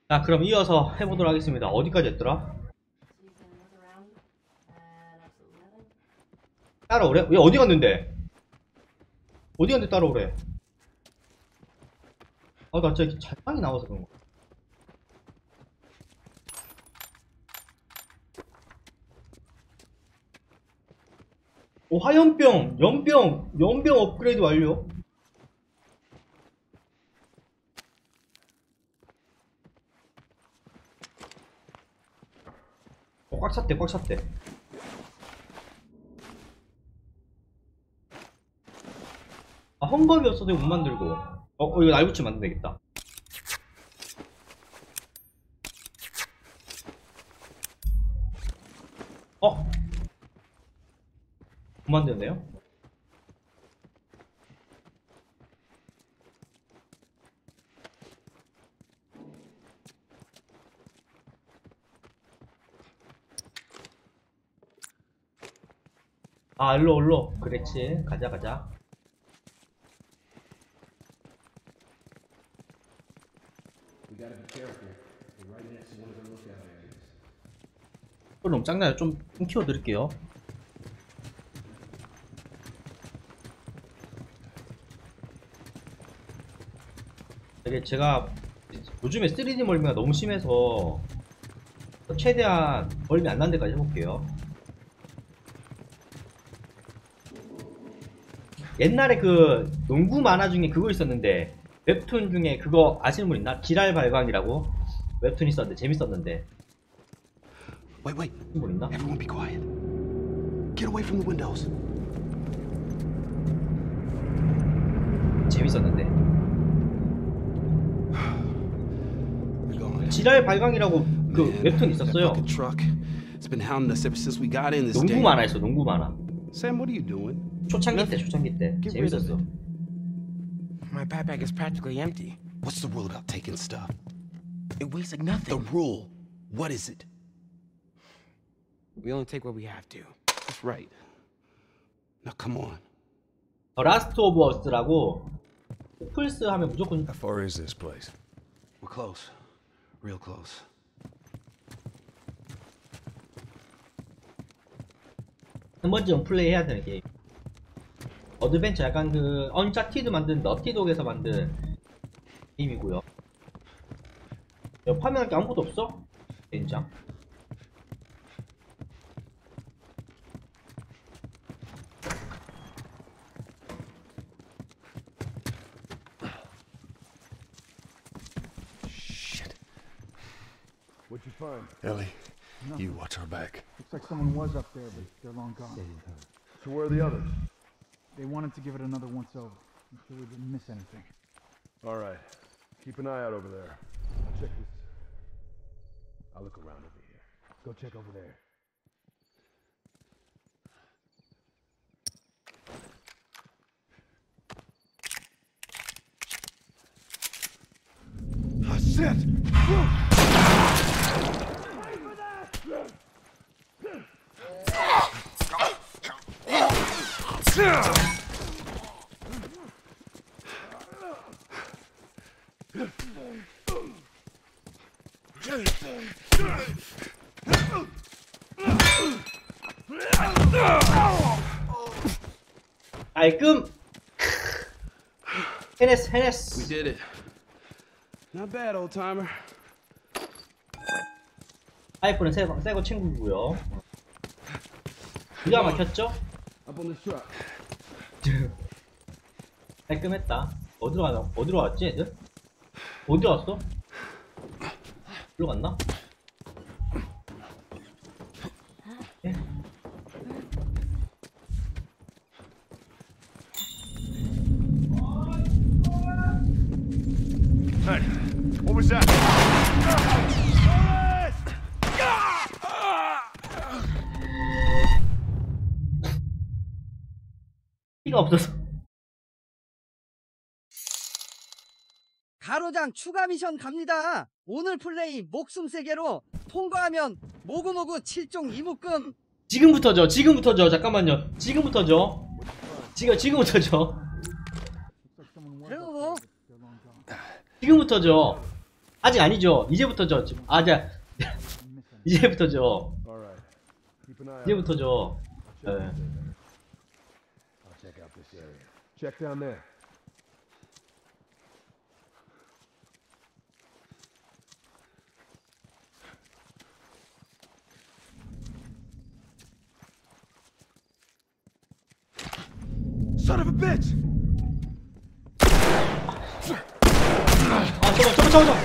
자, 그럼 이어서 해보도록 하겠습니다. 어디까지 했더라? 따라오래? 왜 어디 갔는데? 어디 갔는데 따라오래? 아, 나 진짜 잘빵이 나와서 그런 거. 오, 화염병, 연병 업그레이드 완료. 꽉 찼대, 꽉 찼대. 아, 헝겊이었어도 못 만들고. 이거 날붙이 만들면 되겠다. 못 만드네요? 아, 일로. 그렇지. 가자. 너무 작나요? 좀 키워드릴게요. 이게 제가 요즘에 3D 멀미가 너무 심해서 최대한 멀미 안 난 데까지 해볼게요. 옛날에 그 농구 만화 중에 그거 있었는데, 웹툰 중에 그거 아시는 분 있나? 지랄 발광이라고 웹툰 있었는데 재밌었는데. Wait. 분 있나? Everyone be quiet. Get away from the windows. 재밌었는데. We're going. 지랄 발광이라고 그 Man, 웹툰 that 있었어요. fucking truck. It's been hounding us ever since we got in this 농구 day. 만화였어, 농구 만화. Sam, what are you doing? 초창기 때 Get rid of 재밌었어. it. My backpack is practically empty. What's the rule about taking stuff? It weighs like The nothing. rule. What is it? We only take what we have to. That's right. Now come on. 라스트 오브 어스라고 플스 하면 무조건 How far is this place? We're close. Real close. 한 번쯤 플레이해야 되는 게임. 어드벤처 약간 그 언차티드 만든 너티독에서 만든 게임이고요. 파밍할 게 아무것도 없어? 젠장. Shit. What'd you find? Ellie, You watch our back. looks like someone was up there, but they're long gone. So where are the others? They wanted to give it another once over. I'm sure we didn't miss anything. All right. Keep an eye out over there. I'll check this. I'll look around over here. Go check over there. Ah, shit! 깔끔. We 해냈어. did it. Not bad, old timer. 파이프는 새거 친구고요. 기가 막혔죠? Up on this truck. 깔끔했다. 어디로 왔지 애들? 어디 왔어? 일로 갔나? 예? Hey, what was that? 피가 없어서. 가로장 추가 미션 갑니다. 오늘 플레이 목숨 세계로 통과하면 모구모구 7종 이목금. 지금부터죠. 잠깐만요. 지금부터죠. Looks like someone was up 그리고 there, but they're long gone. 지금부터죠. 아직 아니죠. 이제부터죠. 자, 이제부터죠. All right. Keep an eye out. 이제부터죠. 예. I'll check out this area. Check down there. Son of a bitch! 잠깐만.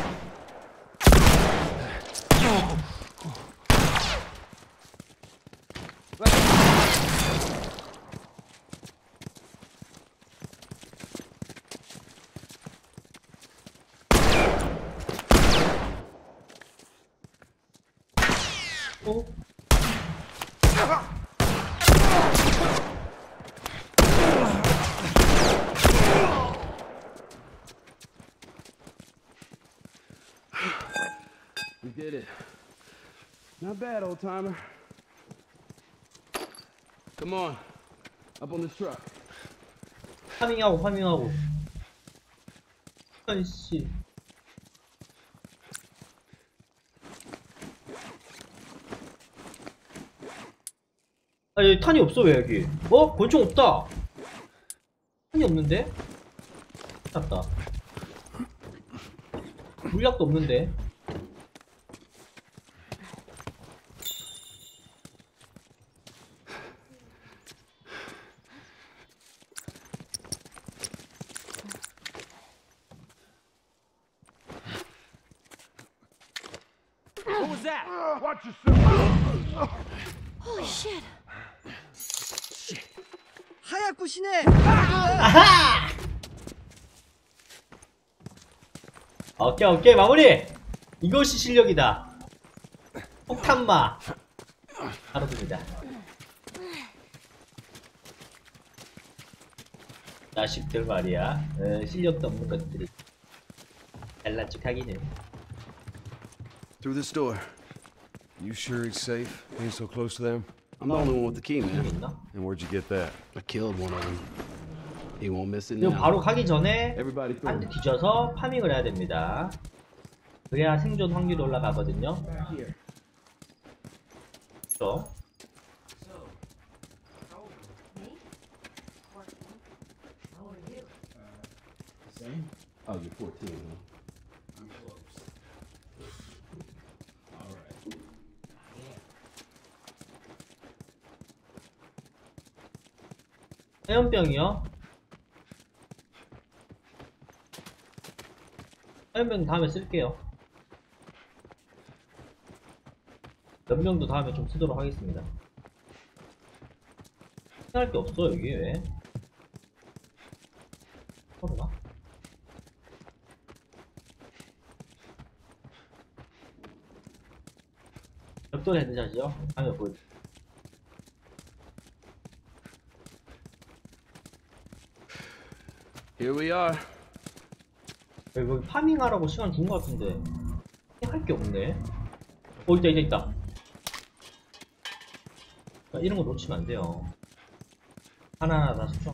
어? We did it. Not bad, old timer. Come on. Up on this truck. 파밍하고. 아이씨. 아, 여기 탄이 없어, 왜 여기? 권총 없다! 탄이 없는데? 맞다. 물약도 없는데? What was that? Watch yourself. Holy shit. 하얗구시네. 오케이, 마무리! 이것이 실력이다. 폭탄마. 바로 듭니다. 자식들 말이야. 실력도 없는 것들이. 잘난 척 하기는. Through this door. You sure it's safe? Being so close to them? I'm the only one with the key, man. 있나? And where'd you get that? I killed one of them. He won't miss it 이거 now. 바로 가기 전에 Everybody 한 through. 대 뒤져서 파밍을 해야 됩니다. 그래야 생존 확률이 올라가거든요. 그렇죠? Oh, you're 14, huh? I'm close. All right. 화염병이요? 화염병 다음에 쓸게요. 연병도 다음에 좀 쓰도록 하겠습니다. 생각할 게 없어 여기 왜? 서로가? 벽돌 헤드샷이요? 다음에 보여. Here we are. 여기 파밍하라고 시간 준 것 같은데 할 게 없네. 있다. 이런 거 놓치면 안 돼요. 하나하나 다 수정.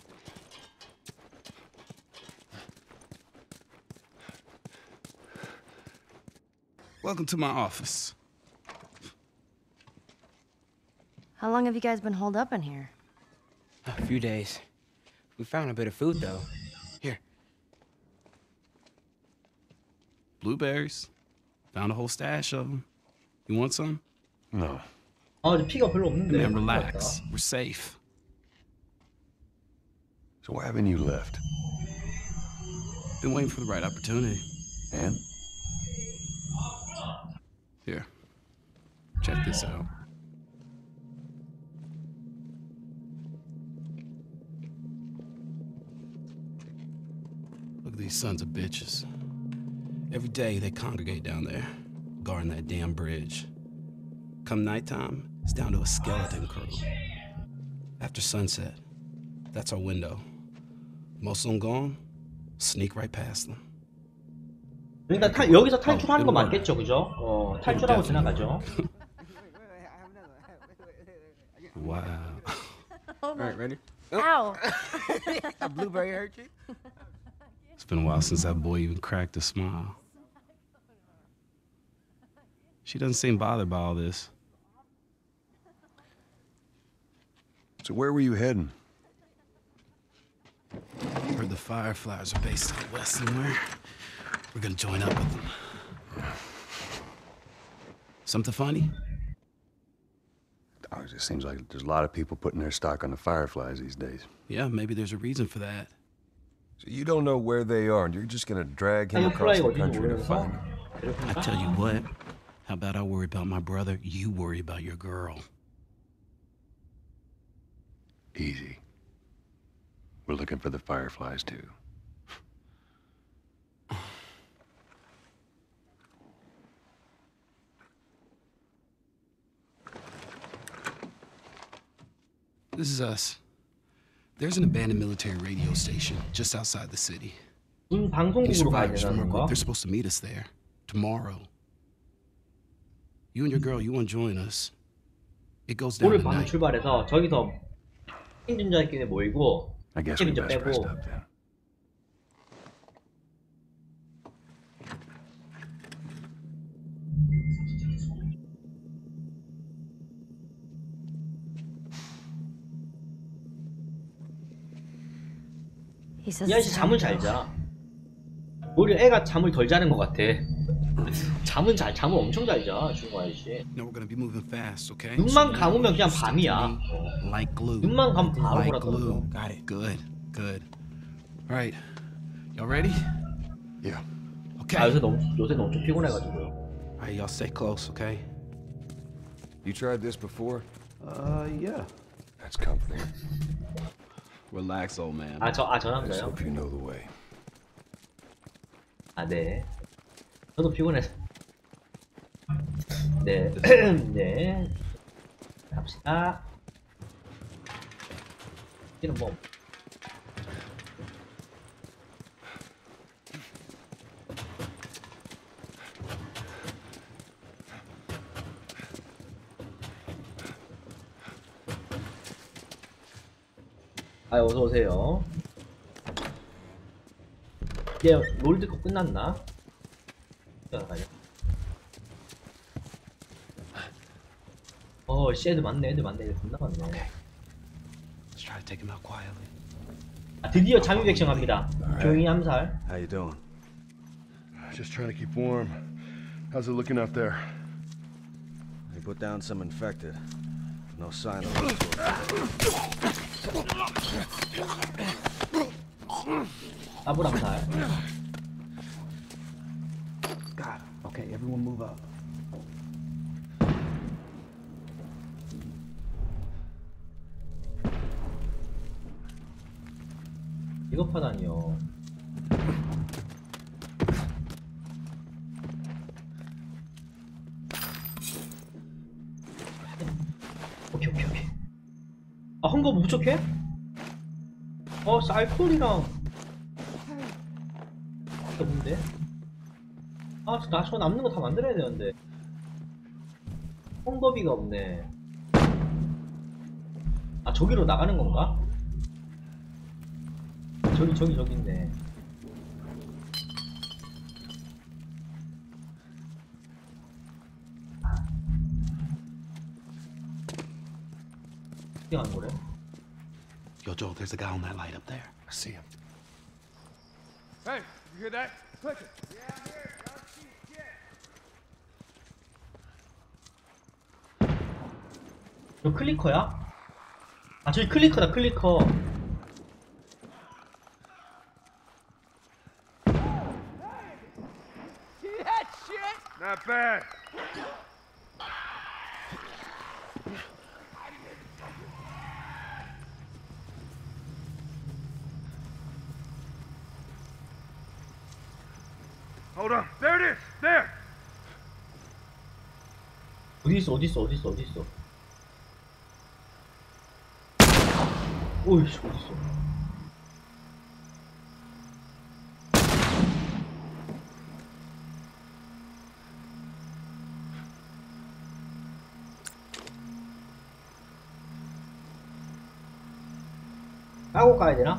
Welcome to my office. How long have you guys been holed up in here? A few days. We found a bit of food, though. Here. Blueberries. Found a whole stash of them. You want some? No. 이제 피가 별로 없는데. Man, relax. We're safe. So why haven't you left? Been waiting for the right opportunity. And? Here. Check this out. Look at these sons of bitches. Every day they congregate down there, guarding that damn bridge. Come nighttime, it's down to a skeleton crew. After sunset, that's our window. Most of them gone, sneak right past them. 그러니까 여기서 탈출하는 거 맞겠죠, 그죠? 탈출하고 지나가죠. Wow. All right, ready? Ow! A blueberry hurt you? It's been a while since that boy even cracked a smile. She doesn't seem bothered by all this. So where were you heading? Heard the Fireflies are based out west somewhere. We're gonna join up with them. Something funny? Oh, it just seems like there's a lot of people putting their stock on the Fireflies these days. Yeah, maybe there's a reason for that. So you don't know where they are, and you're just gonna drag him across the country to find them. I tell you what, how about I worry about my brother, you worry about your girl. Easy. We're looking for the Fireflies, too. This is us. There's an abandoned military radio station just outside the city. 무슨 These 방송국으로 가야 survivors from our 되는 group, 건가? they're supposed to meet us there tomorrow. You and your girl, you want to join us? It goes down 오늘 밤 tonight. 출발해서 저기서 생존자끼리 모이고 I guess we 이제 best rest 빼고 up then. He says 이 it's 아저씨 잠을 잘 자. 오히려 애가 잠을 덜 자는 것 같아. 잠을 엄청 잘 자, 중국 아저씨. No, we're gonna be moving fast, okay? 눈만 감으면 그냥 밤이야. Like glue. 눈만 감으면 바로 Like 보라더라고. glue. Got it. Good. Good. All right. Y'all ready? Yeah. Okay. 아, 요새 너무 좀 피곤해가지고. All right, y'all stay close, okay? You tried this before? Yeah. That's comforting. Relax, old man. 저 I just 남자요? hope you know the way. 아, 네. 저도 피곤해서. 네. 네. 갑시다. 이는 뭐. 아, 어서오세요. 이제 롤드컵 끝났나? 잠깐만요. 씨, 애들 많네, 애들 존나 많네. Let's try to take him out quietly. 아, 드디어 잠입 액션 갑니다. 조용히 암살. How you doing? Just trying to keep warm. How's it looking out there? They put down some infected. No sign of it. 더블 암살. God. Okay, everyone move up. 비겁하다니요. 오케이. 아, 헝거 뭐 부족해? 쌀콜이랑 이게 뭔데? 아, 저 남는 거 다 만들어야 되는데. 헝거비가 없네. 아, 저기로 나가는 건가? 저기 있네. 어떻게 하는 거래? Yo, Joel, there's a guy on that light up there. I see him. Hey, you hear that? Click it. 저 클리커야? 아, 저기 클리커다, 클리커. Not bad. Hold on. There it is. There. 어디 있어? 오이씨, 어디 있어? 까고 가야 되나?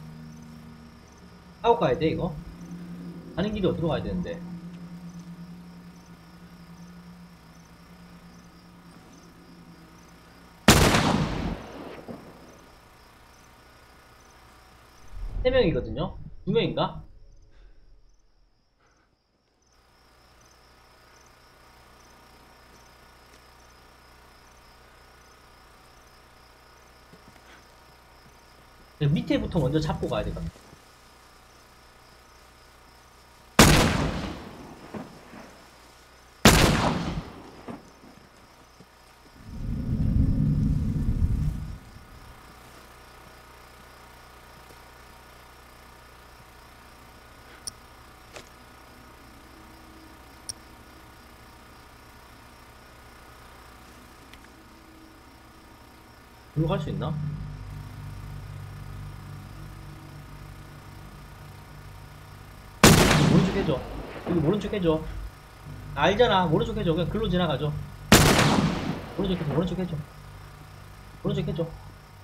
까고 가야 돼, 이거? 가는 길이 어디로 가야 되는데? 3명이거든요? 2명인가? 밑에부터 먼저 잡고 가야 되거든. 이거 갈 수 있나? 모른 척 해줘. 여기 모른 척 해줘. 알잖아. 모른 척 해줘. 그냥 글로 지나가죠. 모른 척 해줘. 모른 척 해줘. 모른 척 해줘.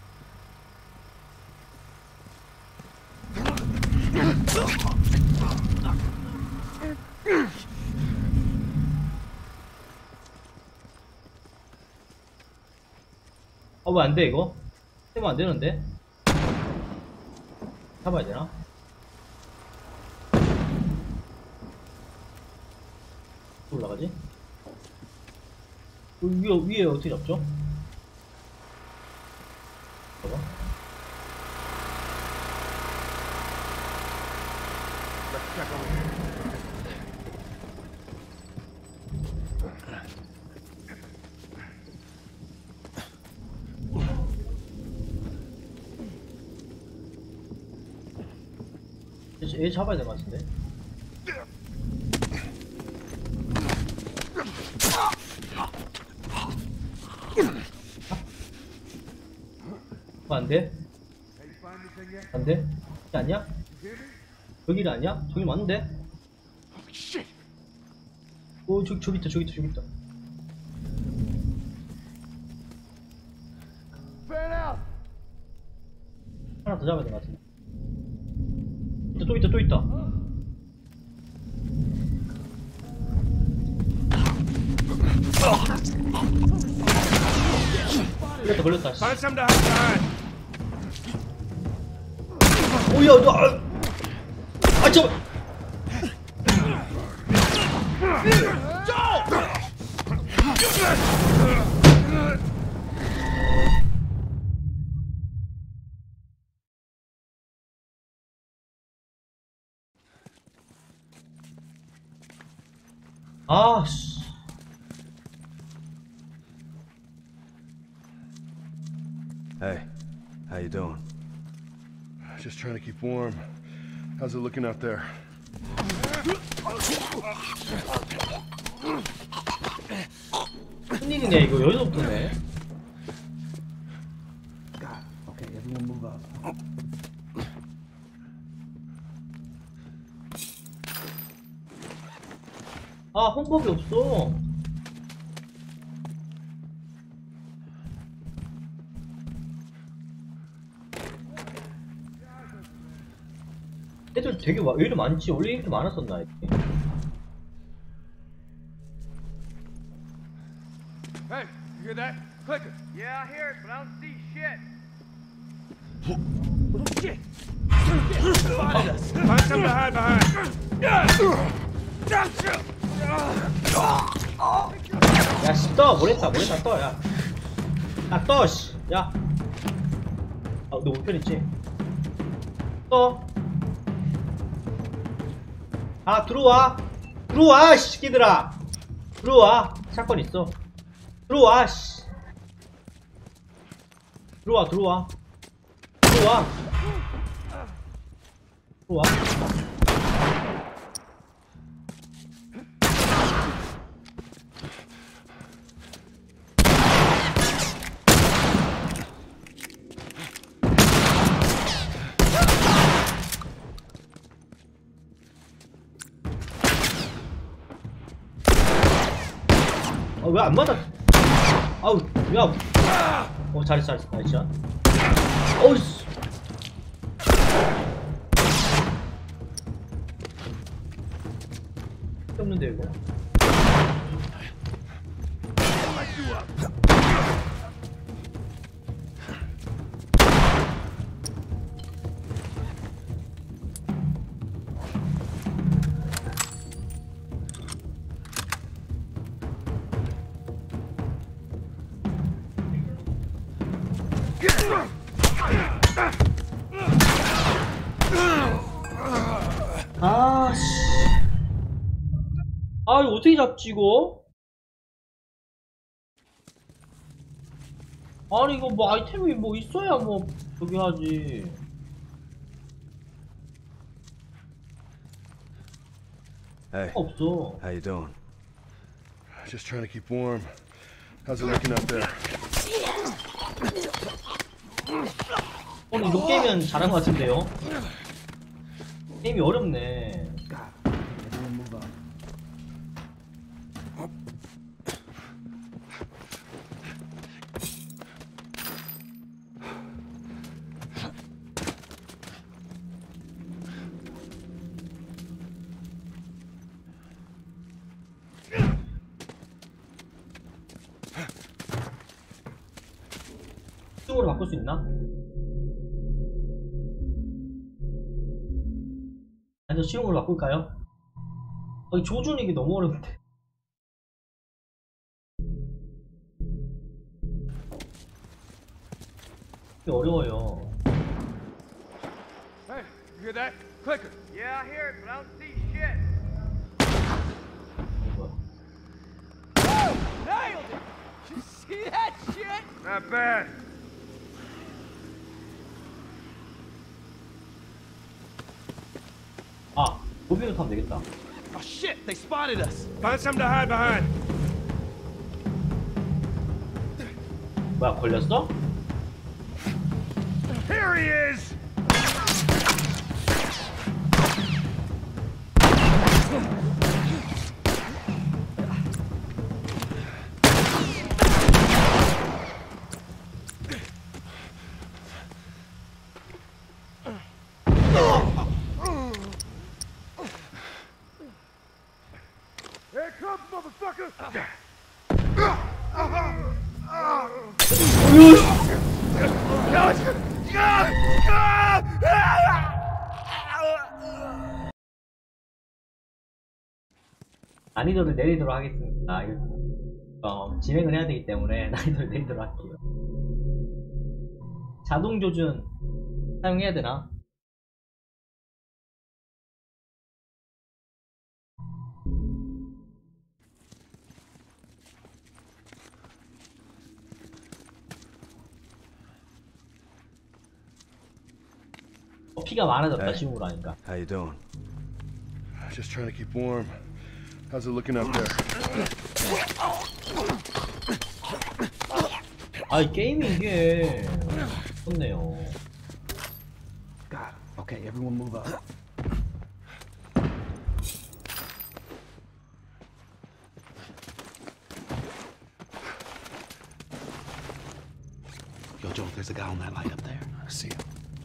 아, 왜 안 돼, 이거? 세면 안 되는데? 잡아야 되나? 올라가지? 위에 어떻게 잡죠? 봐봐. 얘 잡아야 될 것 같은데? 안 돼? 안 돼? 이게 아니야? 여기가 아니야? 저기 맞는데? 오, 저기 있다, 저기 있다, 저기 있다. 하나 더 잡아야 될 것 같은데. 또 있다, 또 있다. 걸렸다, 걸렸다. 오야, 너, 아, 저. 아, 씨. Hey, how you doing? Just trying to keep warm. How's it looking out there? 무슨 일이네, 이거. 여기서부터네. Okay, everyone move up. 아, 홍법이 없어. 애들 되게 왜 이렇게 많지? 원래 이렇게 많았었나? 이렇게? Hey, you hear that? Clicking. Yeah, I hear it, but I don't see shit. Spotted us. Find something to hide behind. 야, 씨, 떠! 모랬다, 떠, 야. 야, 떠, 씨. 야. 아, 너 우편있지? 떠. 아, 들어와. 들어와, 씨, 새끼들아. 들어와. 사건 있어. 들어와, 씨. 들어와. 들어와. 아, 왜 안 맞아? 아우, 야. 잘했어. 나이스. 어우, 씨. 없는데, 이거. 아, 씨. 아, 이거 어떻게 잡지, 이거? 아니, 이거 뭐 아이템이 뭐 있어야 뭐, 저기 하지. Hey, 없어. how you doing? Just trying to keep warm. How's it looking up there? 오늘 이거 게임은 잘한 것 같은데요? 게임이 어렵네. 수동으로 바꿀 수 있나? 아니, 수용으로 바꿀까요? 이 조준이 이게 너무 어려운데. 이게 어려워요. Hey, you hear that? Clicker. Yeah, I hear it, but I don't see shit. 이거. Nailed it! You see that shit? Not bad. 아, 무빙을 타면 되겠다. Oh shit, they spotted us. Find something to hide behind. 뭐야, 걸렸어? Here he is! Here it comes, motherfucker! 난이도를 내리도록 하겠습니다. 진행을 해야 되기 때문에 난이도를 내리도록 할게요. 자동 조준 사용해야 되나? 피가 많아졌다. Hey. 지금으로 하니까. How you doing? Just trying to keep warm. How's it looking up there? 아, 이 게임이 이게 좋네요. God. Okay, everyone move up. Yo, Joe, there's a guy on that light up there. I see him.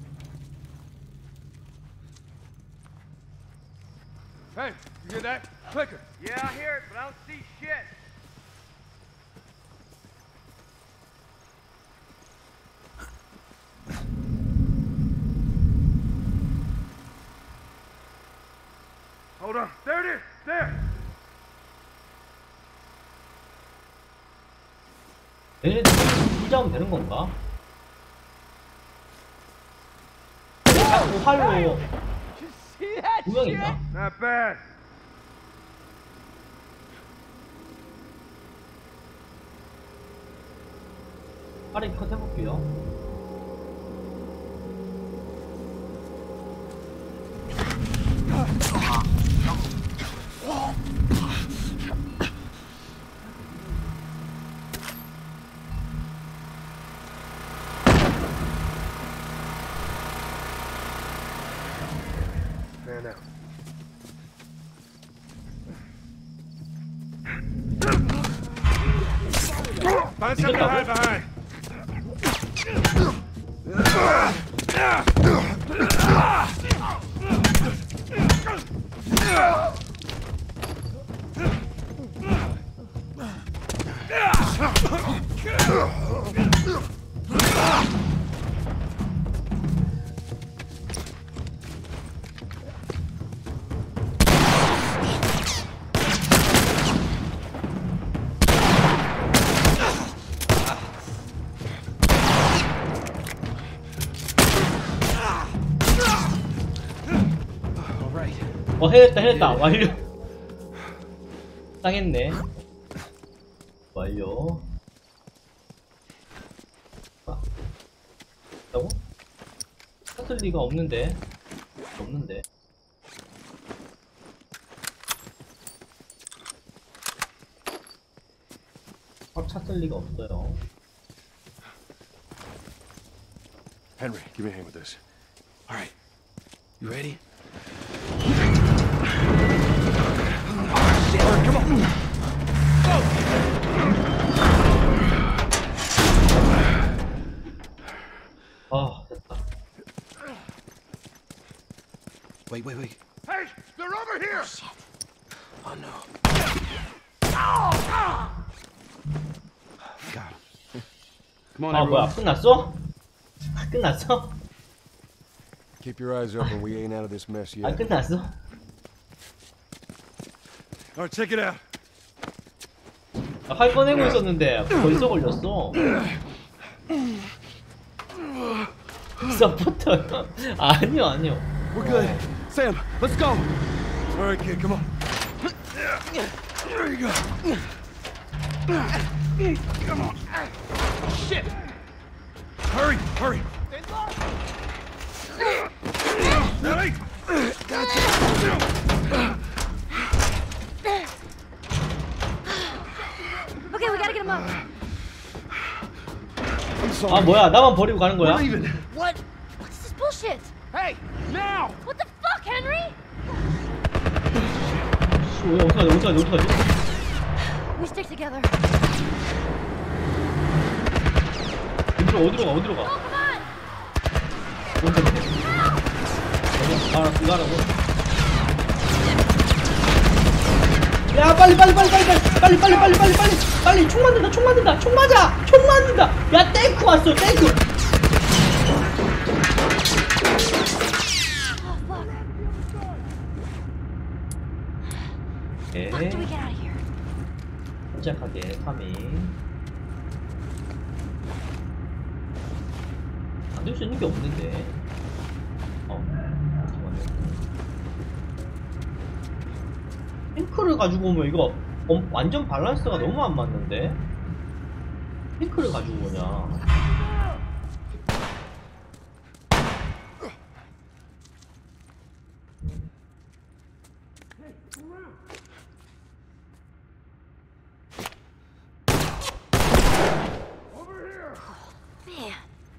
Hey, you hear that? Clicker. Yeah, I hear it, but I don't see shit. Hold on. There it is. There. 얘네들 부자면 되는 건가? 활로 You see that 두 명 shit? 있나? Not bad. 활을 컷 해볼게요. Man out. Find something to hide behind. 해냈다. 완료. 당했네. 완료. 있다고? 찾을 리가 없는데. 찾을 리가 없어요. Henry, give me a hand with this. All right. You ready? 아, 됐다. Wait. Hey, they're over here! Oh no. Got him. Come on, 아, everyone. 뭐야, 끝났어? 끝났어? Keep your eyes open. We ain't out of this mess 아, yet. 끝났어? All right, check it out. 활 꺼내고 있었는데 벌써 걸렸어. 서포터. 아니요. We're good. Sam, let's go. All right, kid, come on. There you go. Come on. Shit. Hurry. Ready? Okay, we gotta get him up. I'm sorry. 아, 뭐야, 나만 버리고 가는 거야? We're leaving. What? What's this bullshit? Hey, now! What the fuck, Henry? 씨, 어떡하지? We stick together. 어디로 가? Oh, come on! 이거 하라고. 야, 빨리. 총 맞는다. 야, 탱크 왔어, 탱크. Oh, fuck. Fuck, do we get out of here? 침착하게 파밍. 안 될 수 있는 게 없는데. 탱크를 가지고 오면 이거 완전 밸런스가 너무 안 맞는데? 탱크를 가지고 오냐? Man.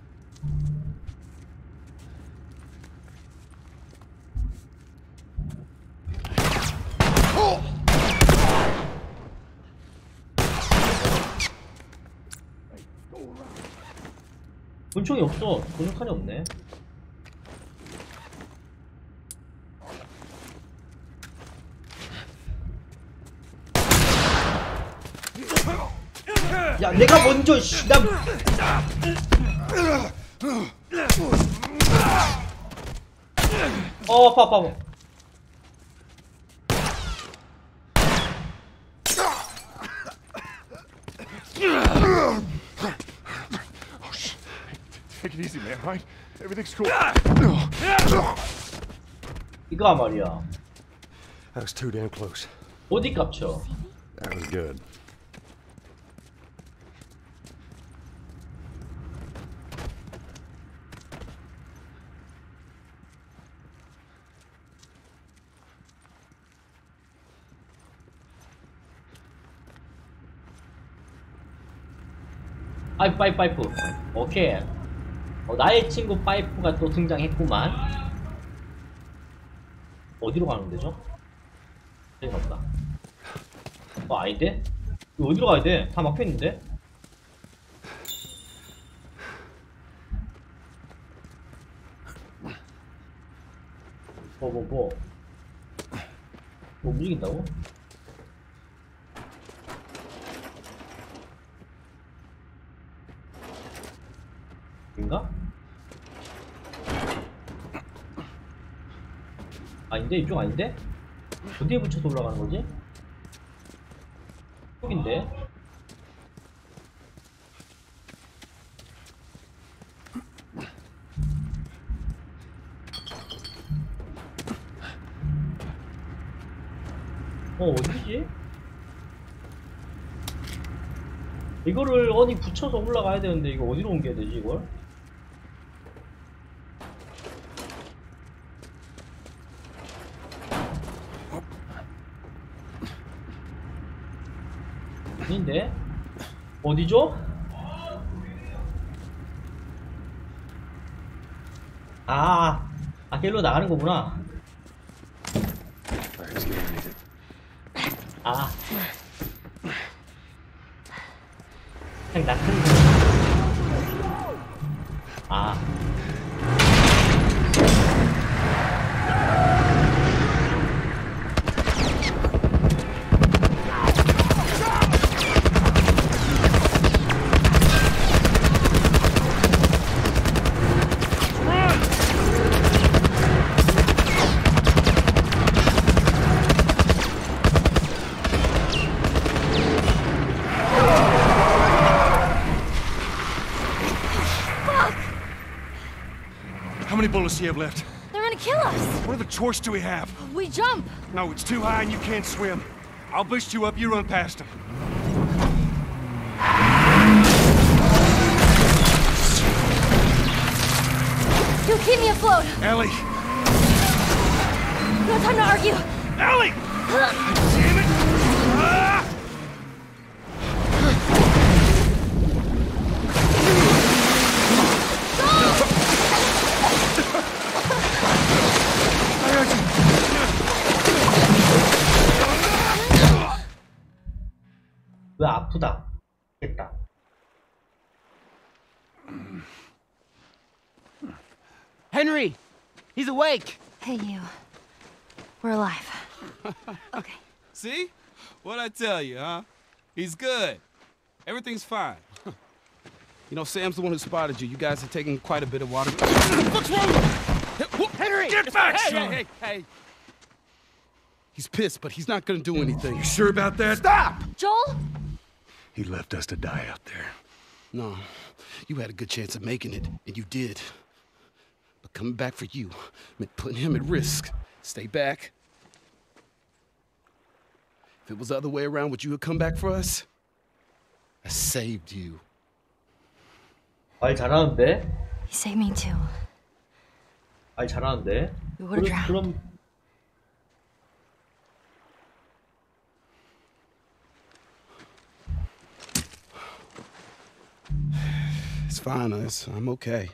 권총이 없어. 권총칸이 없네. 야, 내가 먼저 씨, 아파. Take it easy, man, right? Everything's cool. 이거야 말이야. That was too damn close. 어디 깝쳐? That was good. 파이프. 오케이. 나의 친구 파이프가 또 등장했구만. 어디로 가는 데죠? 여기 없다. 아닌데? 이거 어디로 가야 돼? 다 막혀있는데? 뭐 움직인다고? 인가? 아닌데? 이쪽 아닌데? 어디에 붙여서 올라가는 거지? 이쪽인데? 어디지? 이거를 어디 붙여서 올라가야 되는데 이거 어디로 옮겨야 되지 이걸? 아닌데? 어디죠? 길로 나가는 거구나. 아. 그냥 낚는 거. 아. How many bullets do you have left? They're gonna kill us. What other choice do we have? We jump. No, it's too high and you can't swim. I'll boost you up, you run past them. You keep me afloat. Ellie! No time to argue. Ellie! Damn it! Ah! 왜 아프다. 됐다. Henry! He's awake! Hey, you. We're alive. Okay. See? What'd I tell you, huh? He's good. Everything's fine. You know, Sam's the one who spotted you. You guys are taking quite a bit of water. What's wrong with you? Henry! Get back, hey, son! Hey! He's pissed, but he's not gonna do anything. You sure about that? Stop! Joel? He left us to die out there. No, you had a good chance of making it, and you did. But coming back for you meant putting him at risk. Stay back. If it was the other way around, would you have come back for us? I saved you. 말 잘하는데? You saved me too. 말 잘하는데? We would've drowned. 그럼 It's fine, I'm okay.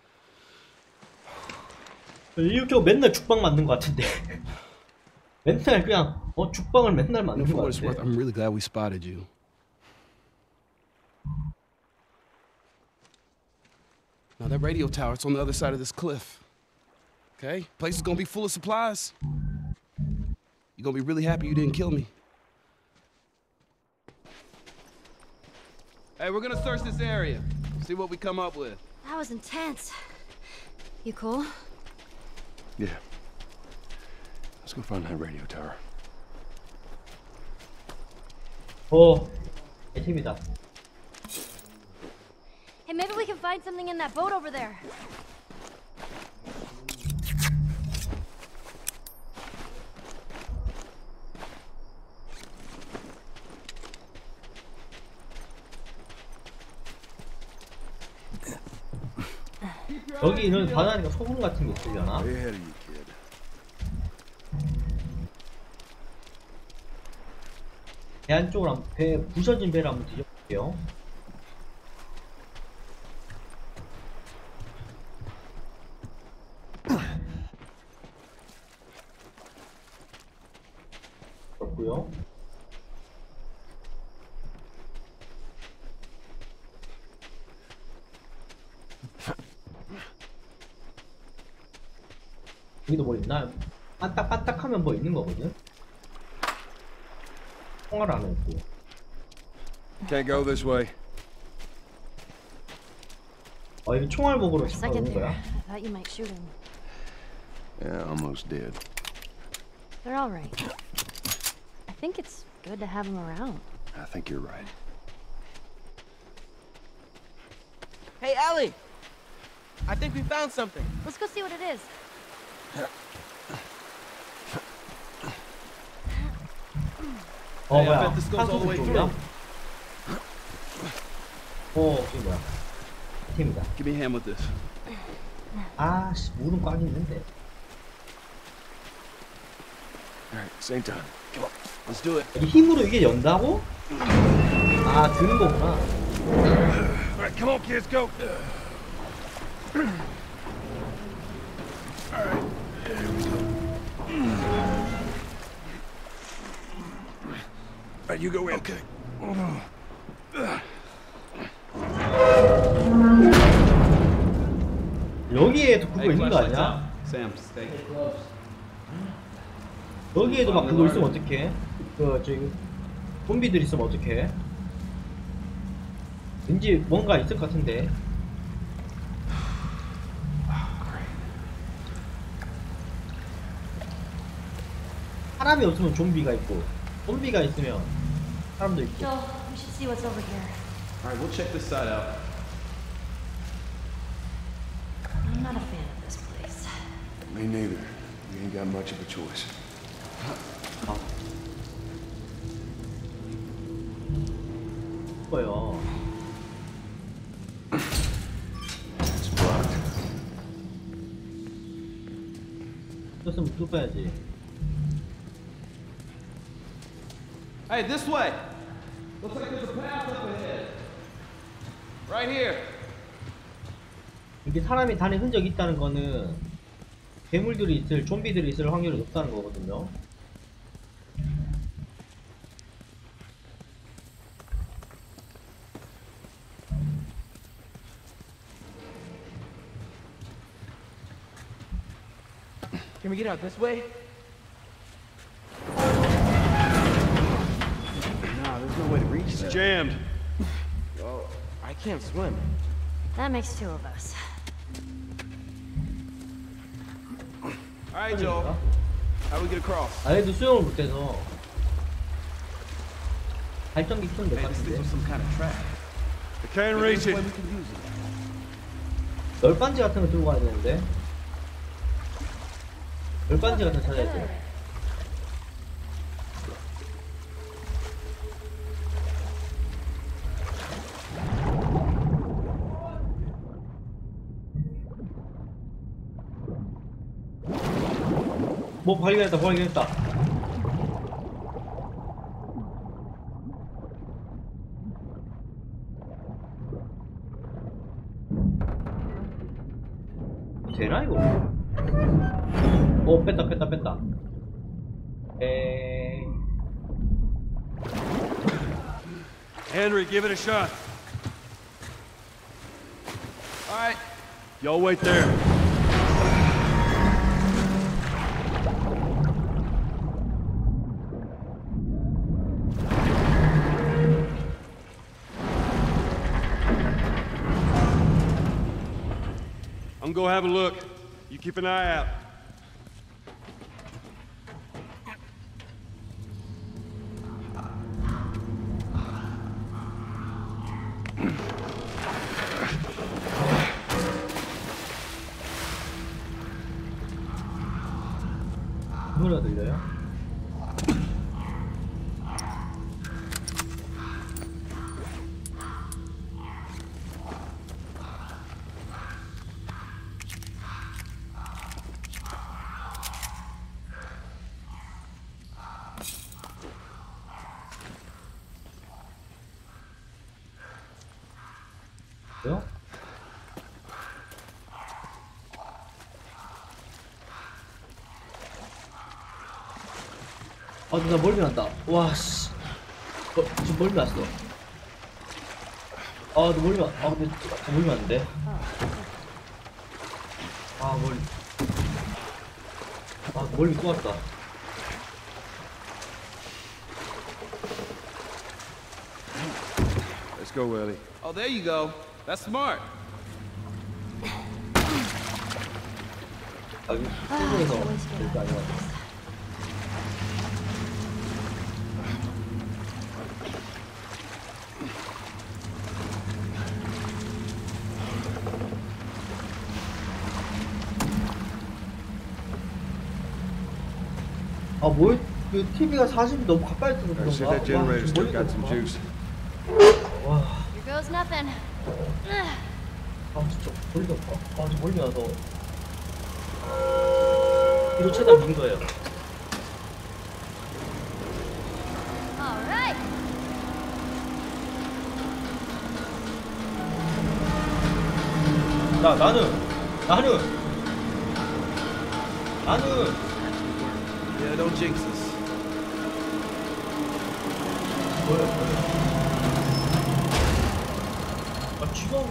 이렇게 맨날 죽방 맞는 것 같은데. 맨날 그냥 죽방을 맨날 맞는 For 것 what it's worth, 같아. I'm really glad we spotted you. Now that radio tower, it's on the other side of this cliff. Okay? Place is gonna be full of supplies. You're gonna be really happy you didn't kill me. Hey, we're gonna search this area. See what we come up with. That was intense. You cool? Yeah. Let's go find that radio tower. TV다. Hey, maybe we can find something in that boat over there. 여기는 바다니까 소금 같은 게 있으려나? Way ahead of you, kid. 배 안쪽으로 부서진 배를 한번 뒤져볼게요. 그렇고요. 여기도 뭐 있나? 반딱반딱하면 뭐 있는 거거든? 총알 안에 있고. Can't go this way. 여기 총알 먹으러 For a 잠깐 second 오는 there, 거야? I thought you might shoot him. Yeah, almost dead. They're all right. I think it's good to have them around. I think you're right. Hey, Ellie! I think we found something. Let's go see what it is. 뭐야? 한국 쪽이야? 이게 뭐야? 팀이다. Give me a hand with this. 씨, 물은 꽉 있는데. Alright, same time. Come on, let's do it. 이 힘으로 이게 연다고? 드는 거구나. Alright, come on, kids, go. Alright, you go in. Okay. 여기에도 그거 있는 거 아니야? Sam, stay. 여기에도 막 그거 있으면 어떡해? 저기 좀비들 있으면 어떡해? 왠지 뭔가 있을 것 같은데. 사람이 없으면 좀비가 있고, 좀비가 있으면 사람도 있고. Joel, we should see what's over here. Alright, we'll check this side out. I'm not a fan of this place. Me neither. We ain't got much of a choice. 뭐요? It's blocked. 떴으면 뚫어야지. Hey, this way. Looks like there's a path up ahead. Right here. 이게 사람이 다닌 흔적이 있다는 거는 괴물들이 있을, 좀비들이 있을 확률이 높다는 거거든요. Can we get out this way? Nah, there's no way to reach It's that. jammed. Well, I can't swim. That makes two of us. Alright, Joel. How do we get across? 얘도 수영을 못해서 발전기 키우면 될 것 Hey, this thing 같은데. was some kind of trap. I can't reach it. We can use it. 널빤지 같은 거 들고 가야 되는데. 널빤지 같은 거 찾아야 돼. 뭐 발견했다, 발견했다. 되나 이거? 뺐다. 에이. Henry, give it a shot. Alright. Y'all wait there. I'm gonna go have a look. You keep an eye out. 소리가 들려요? 뭐요? 나 멀미 난다. 와, 씨. 지금 멀미 났어. 나 멀미 근데 멀미 났는데. 멀미 또 왔다. Let's go, Ellie. Oh, there you go. That's smart. 여기 수중에서 될 거 아니야. 그 TV가 40이 너무 가까이 들어서 Alright, see if 그런가? that generator still got some 와, juice. 와, Here goes nothing. 아 진짜 멀리 갔다. 아, 저 멀리 가서 이거 최대한 민 거예요. All right. 나는 Yeah, don't jinx us. 아, 지금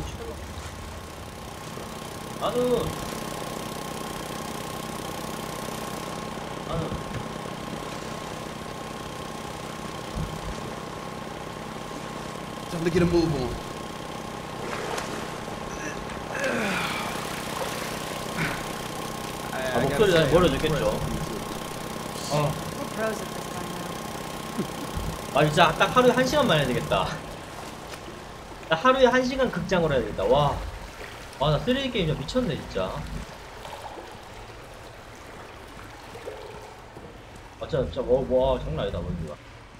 나는 Time to get a move on. 아, 목소리가 멀어졌겠죠. We're pros at this by now. 아, 진짜 딱 하루에 1시간만 해야 되겠다. 딱 하루에 1시간 극장으로 해야 되겠다. 와, 나 쓰레기 게임 진짜 미쳤네 진짜. 아, 진짜 와, 장난 아니다 멀리가.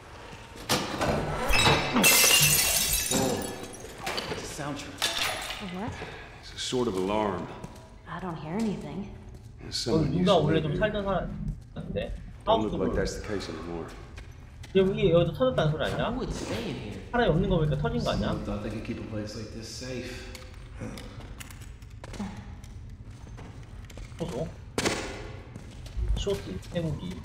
It's a soundtrack. What? It's a sort of alarm. I don't hear anything. Someone used 누가 to 원래 live 좀 here. 살던 사람인데 Don't look like 하우스로 that's the case anymore. 여기도 터졌다는 소리 아니야? Who would stay in here? 사람이 없는 거 보니까 터진 거 아니야? Someone thought they could keep a place like this safe. 소소 쇼트 해무기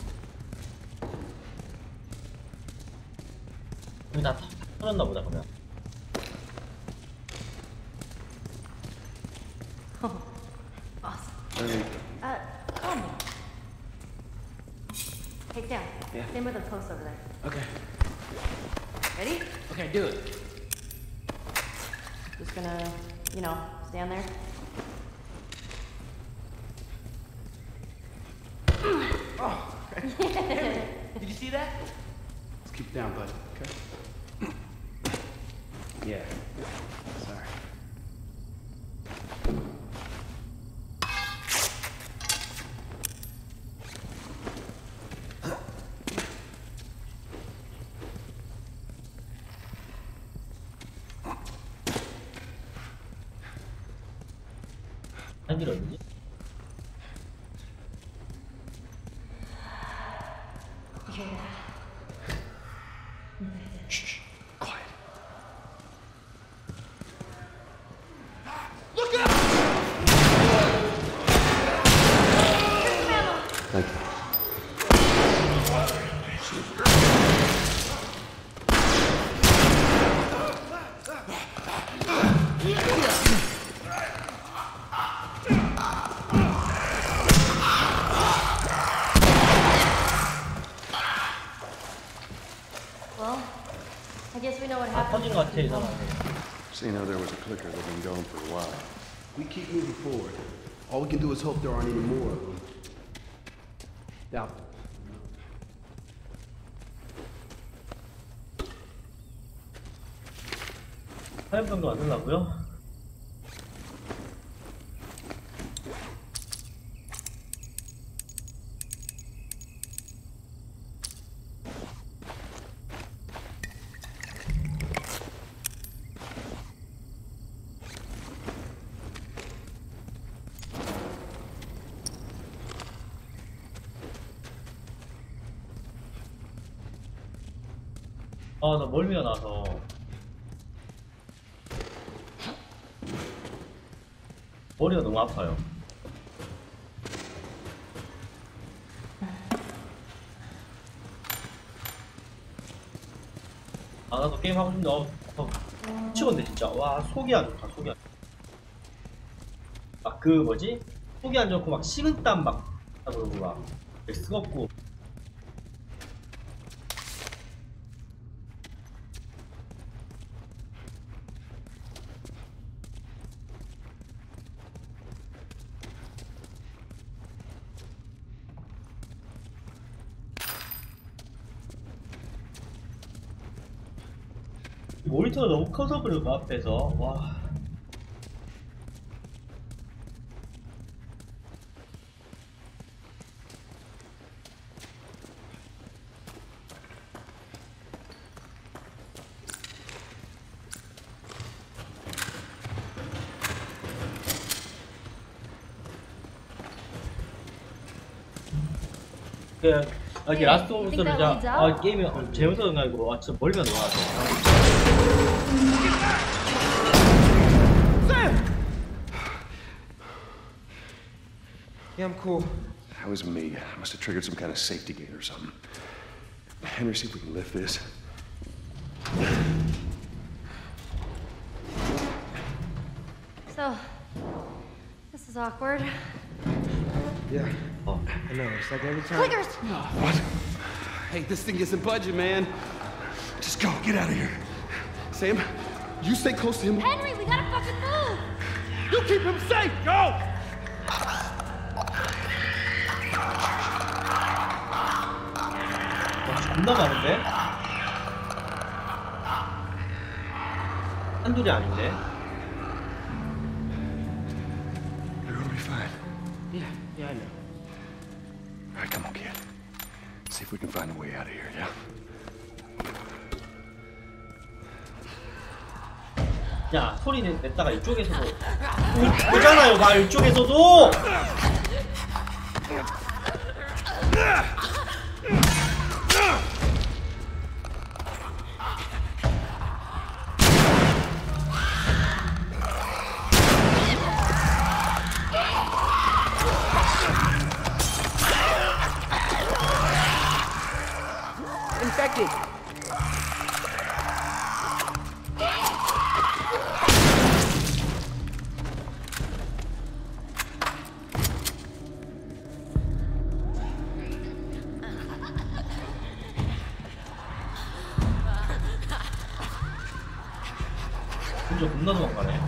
여기 다 터졌나 보다 그러면. Awesome. Call me. Take down. Yeah. Same with the post over there. Okay. Ready? Okay, do it. Just gonna, stand there. Did you see that? Let's keep it down, buddy. Okay. Yeah. Sorry. 한길 어디지? Well, I guess we know what 다 happened. 터진 거 같아 이 사람. Seeing how there was a clicker that had been gone for a while. We keep moving forward. All we can do is hope there aren't any more of them. Doubt it. 화염병도 만들라고요? 나 멀미가 나서 머리가 너무 아파요. 나도 게임 하고 싶은데 미치겠네 진짜. 와, 속이 안 좋다. 속이 안 좋다. 막 그 뭐지? 속이 안 좋고 막 식은땀 막 그러고 막 쓰겁고. 모니터가 너무 커서 그런가 앞에서. 와. 그 여기 라스트 오브 think 스를 that leads out? 게임이 재밌어서 가지고 진짜 멀리가 나와서. Yeah, I'm cool. That was me. I must have triggered some kind of safety gate or something. Henry, see if we can lift this. So, this is awkward. Yeah. I know. It's like every time. Clickers! What? Hey, this thing isn't budging, man. Just go. Get out of here. Sam, you stay close to him. Henry, we gotta fucking move! You keep him safe. Go. 존나 많은데? 한둘이 아닌데? You're gonna be fine. Yeah, I know. All right, come on, kid. See if we can find a way out of here, yeah? 야, 소리 냈다가 이쪽에서도 오잖아요, 나 이쪽에서도! Infected. 진짜 겁나 도망가네.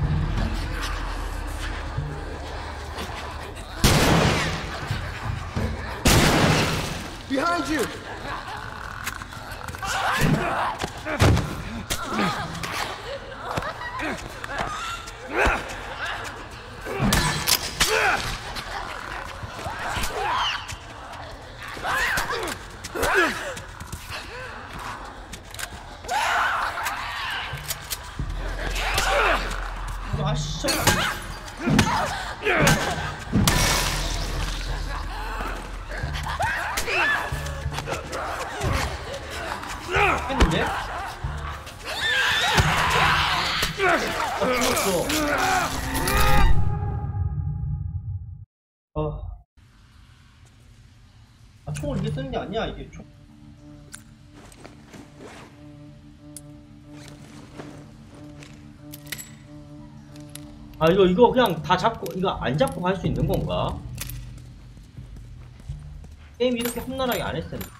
Behind you. 아, 씨. 했는데? 죽었어. 총을 이게 쓰는 게 아니야, 이게 총. 이거 그냥 다 잡고, 이거 안 잡고 갈 수 있는 건가? 게임 이렇게 험난하게 안 했을 텐데.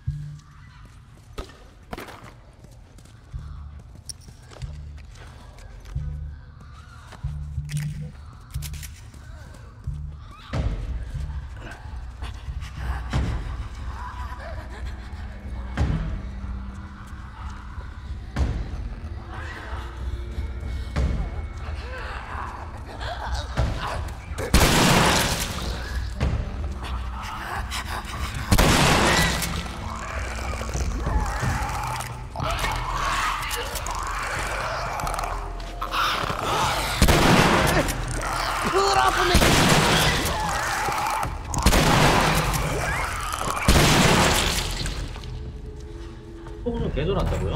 속을 개돌한다고요?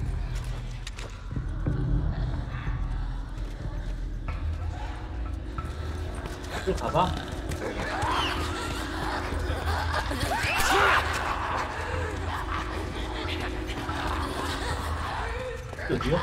이거 가봐. 여기요?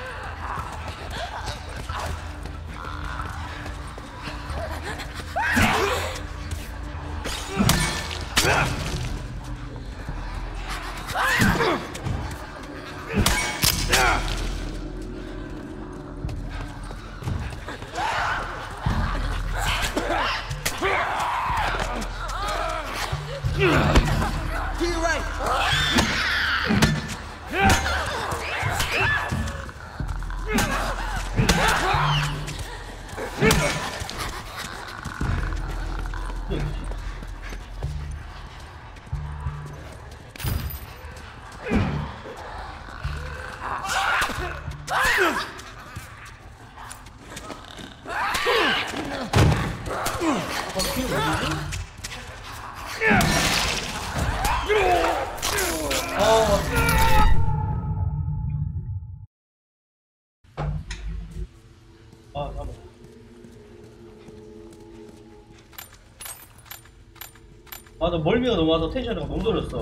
To your right. 아, 나 멀미가 너무 와서 텐션이 너무 떨어졌어.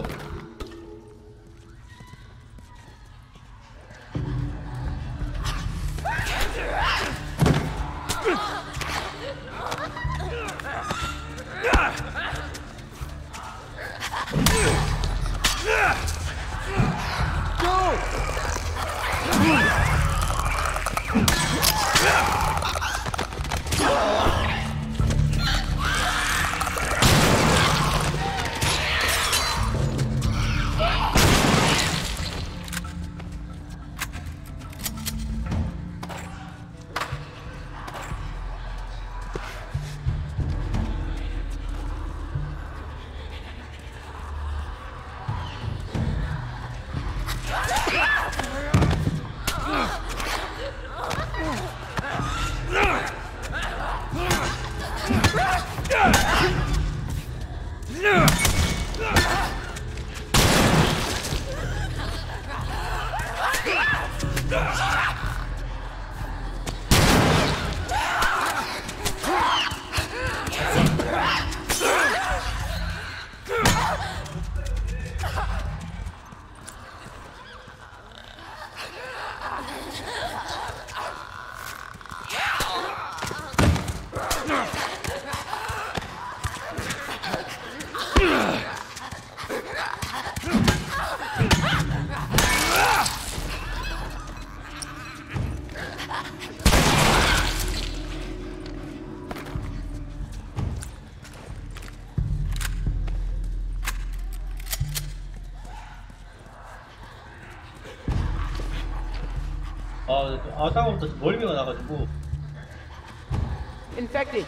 아까부터 멀미가 나가지고. Infected.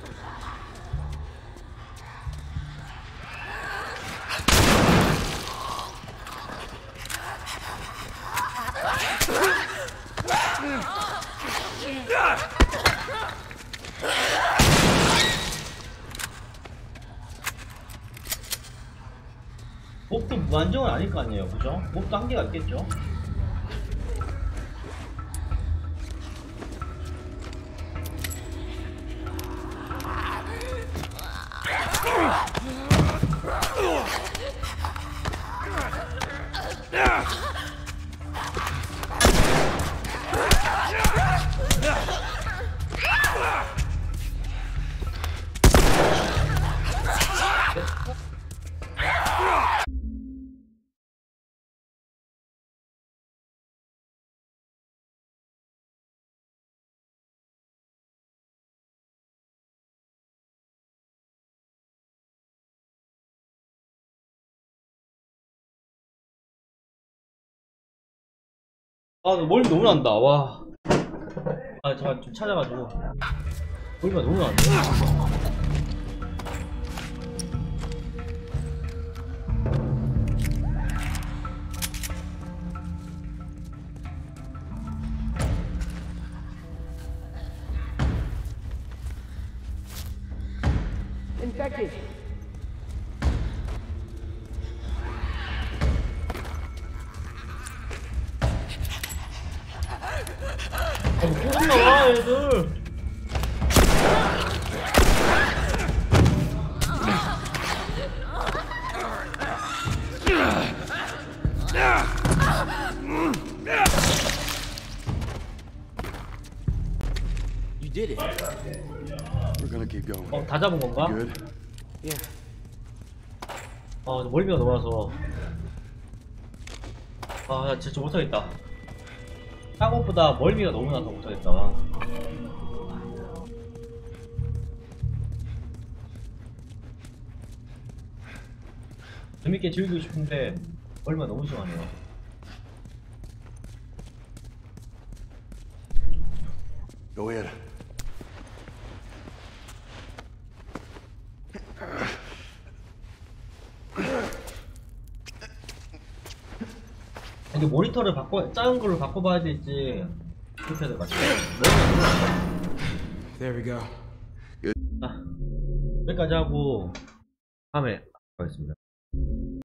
몹도 무한정은 아닐 거 아니에요, 그죠? 몹도 한계가 있겠죠? 아, 나 멀미 너무 난다. 와. 아, 잠깐 좀 찾아가지고. 멀미가 너무 나는데. Infected. 아, 애들. You did it. We're gonna keep going. 다 잡은 건가? Good. Yeah. 멀미가 너무 와서. 나 진짜 못하겠다. 딴 것보다 멀미가 너무 나서 못하겠다. 재밌게 즐기고 싶은데 멀미가 너무 심하네요. Go ahead. 이게 모니터를 작은 걸로 바꿔봐야 될지 그렇게 해야 될 것 같아요. There we go. 자, 여기까지 하고 다음에 가겠습니다.